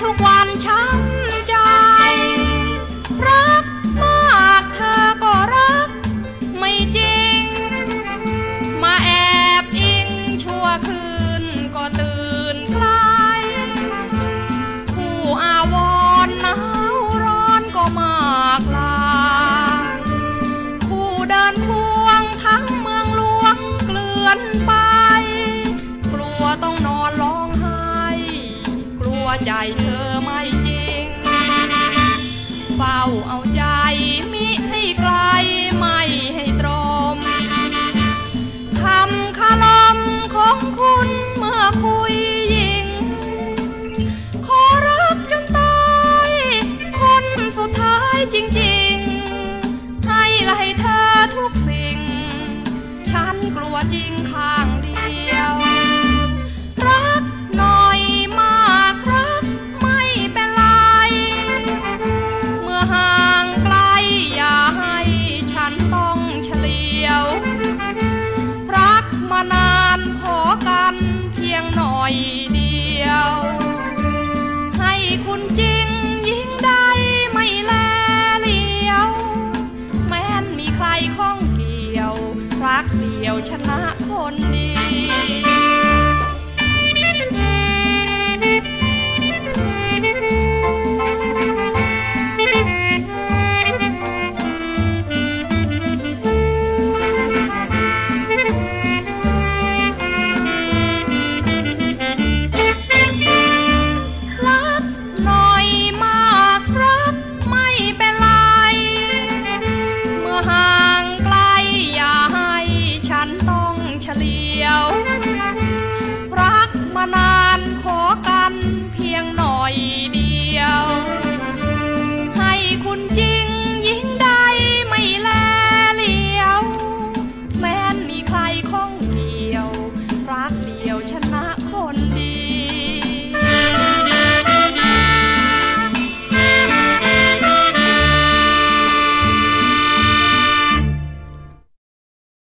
ทุกวันช้ำใจรักมากเธอก็รักไม่จริงมาแอบอิงชั่วคืนก็ตื่นคลายผู้อาวรณ์หนาวร้อนก็มากลายผู้เดินพวงทั้งเมืองหลวงเกลื่อนไปกลัวต้องนอนร้องไห้กลัวใจเธอไม่จริงเฝ้าเอาใจมิให้ไกลไม่ให้ตรมทำคารมของคุณเมื่อคุยยิ่งขอรักจนตายคนสุดท้ายจริงๆให้เธอทุกสิ่งฉันกลัวจริงค่ะ